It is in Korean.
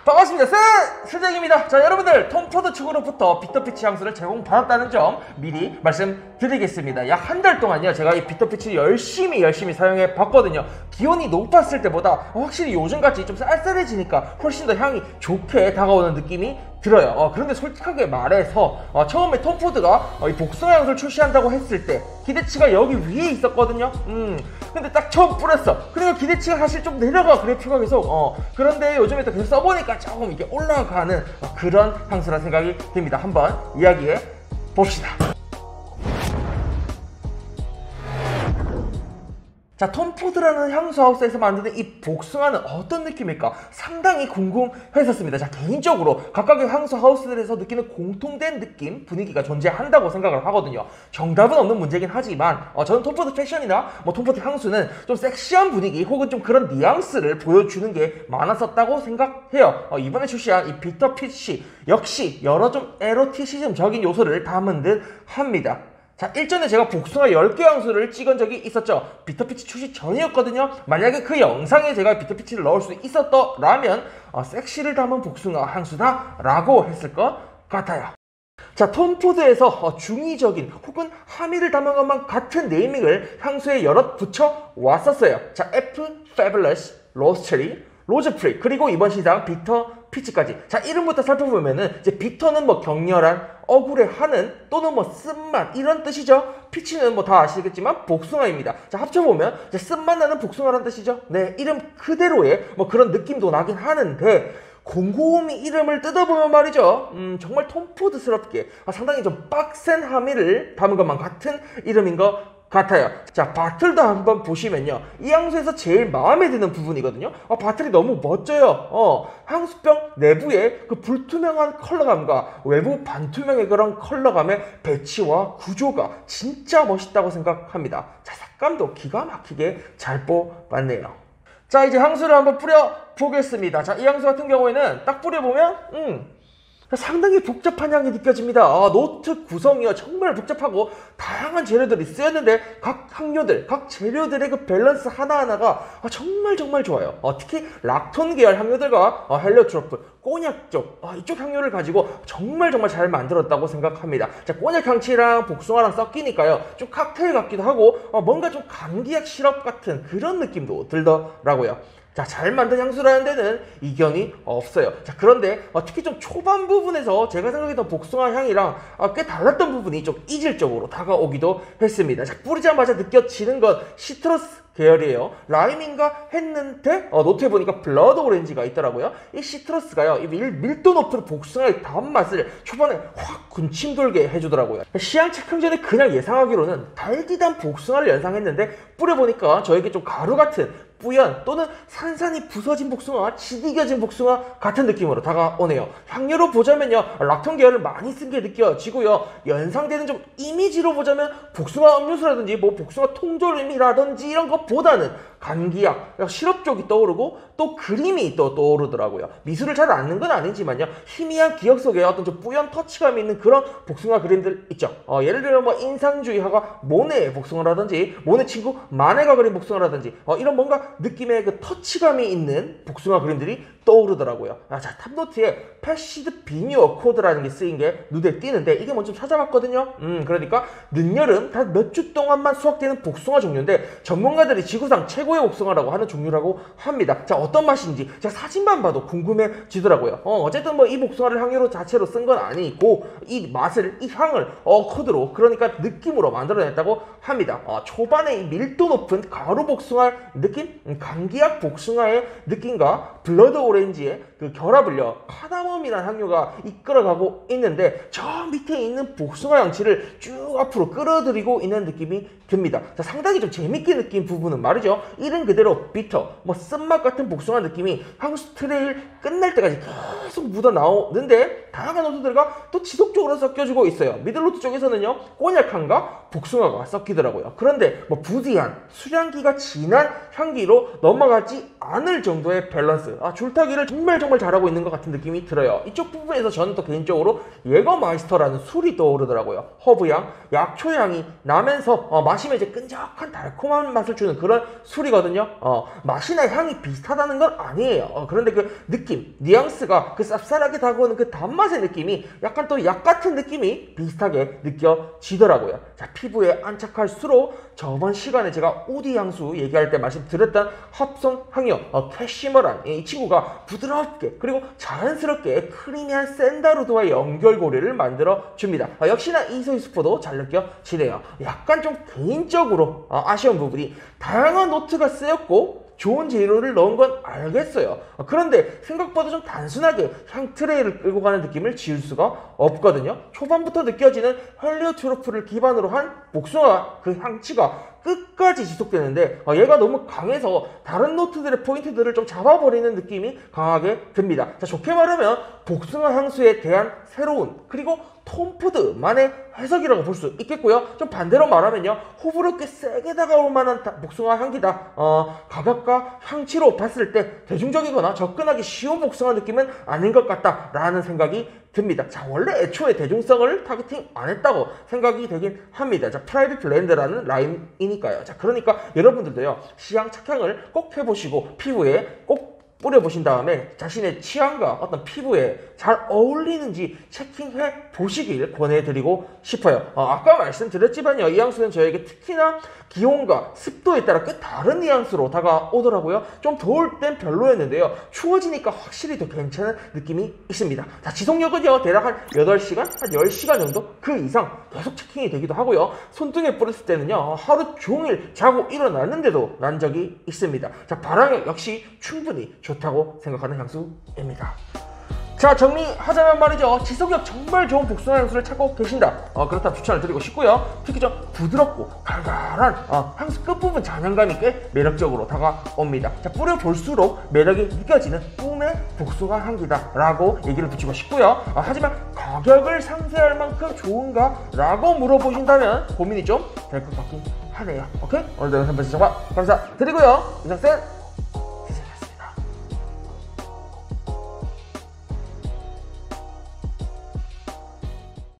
반갑습니다. 실장입니다. 자, 여러분들 톰포드 측으로부터 비터피치 향수를 제공받았다는 점 미리 말씀드리겠습니다. 약 한 달 동안요 제가 이 비터피치를 열심히 사용해 봤거든요. 기온이 높았을 때보다 확실히 요즘같이 좀 쌀쌀해지니까 훨씬 더 향이 좋게 다가오는 느낌이 들어요. 그런데 솔직하게 말해서 처음에 톰포드가 이 복숭아 향수를 출시한다고 했을 때 기대치가 여기 위에 있었거든요. 근데 딱 처음 뿌렸어. 그러니까 기대치가 사실 좀 내려가, 그래프가 계속. 그런데 요즘에 또 계속 써보니까 조금 이게 올라가는 그런 향수라 생각이 듭니다. 한번 이야기해 봅시다. 자, 톰포드라는 향수 하우스에서 만드는 이 복숭아는 어떤 느낌일까 상당히 궁금했었습니다. 자, 개인적으로 각각의 향수 하우스들에서 느끼는 공통된 느낌, 분위기가 존재한다고 생각을 하거든요. 정답은 없는 문제긴 하지만 저는 톰포드 패션이나 톰포드 향수는 좀 섹시한 분위기 혹은 좀 그런 뉘앙스를 보여주는 게 많았었다고 생각해요. 이번에 출시한 이 비터피치 역시 여러 좀 에로티시즘적인 요소를 담은 듯 합니다. 자, 일전에 제가 복숭아 10개 향수를 찍은 적이 있었죠. 비터피치 출시 전이었거든요. 만약에 그 영상에 제가 비터피치를 넣을 수 있었더라면 섹시를 담은 복숭아 향수다 라고 했을 것 같아요. 자, 톰포드에서 중의적인 혹은 함의를 담은 것만 같은 네이밍을 향수에 여럿 붙여 왔었어요. 자, F, Fabulous, 로스체리, 로즈프리, 그리고 이번 시장 비터 피치까지. 자, 이름부터 살펴보면은 이제 비터는 격렬한, 억울해하는 또는 쓴맛 이런 뜻이죠. 피치는 다 아시겠지만 복숭아입니다. 자, 합쳐보면 이제 쓴맛 나는 복숭아란 뜻이죠. 네, 이름 그대로의 그런 느낌도 나긴 하는데 곰곰이 이름을 뜯어보면 말이죠. 정말 톰포드스럽게 상당히 좀 빡센 함의를 담은 것만 같은 이름인 것 같아요. 자, 바틀도 한번 보시면요, 이 향수에서 제일 마음에 드는 부분이거든요. 바틀이 너무 멋져요. 향수병 내부의 그 불투명한 컬러감과 외부 반투명의 그런 컬러감의 배치와 구조가 진짜 멋있다고 생각합니다. 자, 색감도 기가 막히게 잘 뽑았네요. 자, 이제 향수를 한번 뿌려보겠습니다. 자, 이 향수 같은 경우에는 딱 뿌려보면 상당히 복잡한 향이 느껴집니다. 노트 구성이요 정말 복잡하고 다양한 재료들이 쓰였는데 각 향료들, 각 재료들의 그 밸런스 하나하나가 정말 좋아요. 특히 락톤 계열 향료들과 헬리오트로프, 꼬냑 쪽 이쪽 향료를 가지고 정말 잘 만들었다고 생각합니다. 자, 꼬냑 향치랑 복숭아랑 섞이니까요 좀 칵테일 같기도 하고 뭔가 좀 감기약 시럽 같은 그런 느낌도 들더라고요. 자, 잘 만든 향수라는 데는 이견이 없어요. 자, 그런데 특히 좀 초반 부분에서 제가 생각했던 복숭아 향이랑 꽤 달랐던 부분이 좀 이질적으로 다가오기도 했습니다. 자, 뿌리자마자 느껴지는 건 시트러스 계열이에요. 라임인가 했는데 노트에 보니까 블러드 오렌지가 있더라고요. 이 시트러스가요 이 밀도 높은 복숭아의 단맛을 초반에 확 군침 돌게 해주더라고요. 시향 체크 전에 그냥 예상하기로는 달디단 복숭아를 연상했는데 뿌려보니까 저에게 좀 가루 같은 뿌연 또는 산산이 부서진 복숭아, 지디겨진 복숭아 같은 느낌으로 다가오네요. 향료로 보자면요 락톤 계열을 많이 쓴 게 느껴지고요, 연상되는 좀 이미지로 보자면 복숭아 음료수라든지 복숭아 통조림이라든지 이런 것보다는 감기약, 시럽 쪽이 떠오르고 또 그림이 또 떠오르더라고요. 미술을 잘 아는 건 아니지만요 희미한 기억 속에 어떤 좀 뿌연 터치감이 있는 그런 복숭아 그림들 있죠. 예를 들면 인상주의화가 모네의 복숭아라든지 모네 친구 마네가 그린 복숭아라든지 이런 뭔가 느낌의 그 터치감이 있는 복숭아 그림들이 떠오르더라고요. 자, 탑노트에 패시드 비뉴어 코드라는 게 쓰인 게 눈에 띄는데 이게 뭔지 좀 찾아봤거든요. 그러니까 늦여름 단 몇 주 동안만 수확되는 복숭아 종류인데 전문가들이 지구상 최고의 복숭아라고 하는 종류라고 합니다. 자, 어떤 맛인지 제가 사진만 봐도 궁금해지더라고요. 어쨌든 이 복숭아를 향유로 자체로 쓴 건 아니고 이 맛을, 이 향을 코드로, 그러니까 느낌으로 만들어냈다고 합니다. 초반에 이 밀도 높은 가루 복숭아 느낌, 감기약 복숭아의 느낌과 블러드 오렌지의 그 결합을요 카다멈이라는 향료가 이끌어가고 있는데 저 밑에 있는 복숭아 양치를 쭉 앞으로 끌어들이고 있는 느낌이 듭니다. 자, 상당히 좀 재밌게 느낀 부분은 말이죠, 이름 그대로 비터, 쓴맛 같은 복숭아 느낌이 향수 트레일 끝날 때까지 계속 묻어 나오는데 다양한 노트들과 또 지속적으로 섞여주고 있어요. 미들노트 쪽에서는요 꼬냑향과 복숭아가 섞이더라고요. 그런데 부디한 수량기가 진한 향기로 넘어가지 않을 정도의 밸런스, 줄타기를 정말 잘하고 있는 것 같은 느낌이 들어요. 이쪽 부분에서 저는 또 개인적으로 예거마이스터라는 술이 떠오르더라고요. 허브향, 약초향이 나면서 마시면 이제 끈적한 달콤한 맛을 주는 그런 술이거든요. 맛이나 향이 비슷하다는 쌉싸라는 건 아니에요. 그런데 그 느낌, 뉘앙스가 그 쌉싸하게 다가오는 그 단맛의 느낌이 약간 또 약 같은 느낌이 비슷하게 느껴지더라고요. 자, 피부에 안착할수록 저번 시간에 제가 우디 향수 얘기할 때 말씀드렸던 합성 향료 캐시머란 이 친구가 부드럽게 그리고 자연스럽게 크리미한 샌다루드와의 연결고리를 만들어 줍니다. 역시나 이소이스포도 잘 느껴지네요. 약간 좀 개인적으로 아쉬운 부분이 다양한 노트가 쓰였고 좋은 재료를 넣은 건 알겠어요. 그런데 생각보다 좀 단순하게 향 트레이를 끌고 가는 느낌을 지울 수가 없거든요. 초반부터 느껴지는 헬리오트로프를 기반으로 한 복숭아 그 향치가 끝까지 지속되는데 얘가 너무 강해서 다른 노트들의 포인트들을 좀 잡아버리는 느낌이 강하게 듭니다. 자, 좋게 말하면 복숭아 향수에 대한 새로운 그리고 톰푸드만의 해석이라고 볼 수 있겠고요. 좀 반대로 말하면요, 호불호 꽤 세게 다가올 만한 복숭아 향기다. 가격과 향치로 봤을 때 대중적이거나 접근하기 쉬운 복숭아 느낌은 아닌 것 같다라는 생각이 듭니다. 자, 원래 애초에 대중성을 타겟팅 안 했다고 생각이 되긴 합니다. 자, 프라이빗 블렌드라는 라인이니까요. 자, 그러니까 여러분들도요, 시향 착향을 꼭 해보시고 피부에 꼭 뿌려보신 다음에 자신의 취향과 어떤 피부에 잘 어울리는지 체킹해 보시길 권해드리고 싶어요. 아까 말씀드렸지만요, 이 향수는 저에게 특히나 기온과 습도에 따라 꽤 다른 뉘앙스로 다가오더라고요. 좀 더울 땐 별로였는데요, 추워지니까 확실히 더 괜찮은 느낌이 있습니다. 자, 지속력은요 대략 한 8시간, 한 10시간 정도 그 이상 계속 체킹이 되기도 하고요. 손등에 뿌렸을 때는요 하루 종일 자고 일어났는데도 난 적이 있습니다. 자, 발향력 역시 충분히 좋다고 생각하는 향수입니다. 자, 정리하자면 말이죠, 지속력 정말 좋은 복숭아 향수를 찾고 계신다, 그렇다면 추천을 드리고 싶고요. 특히 좀 부드럽고 달달한 향수 끝부분 잔향감이 꽤 매력적으로 다가옵니다. 자, 뿌려볼수록 매력이 느껴지는 꿈의 복숭아 향기다 라고 얘기를 붙이고 싶고요. 하지만 가격을 상쇄할 만큼 좋은가 라고 물어보신다면 고민이 좀 될 것 같긴 하네요. 오케이? 오늘도 영상 봐주셔서 정말 감사드리고요. 이상쌤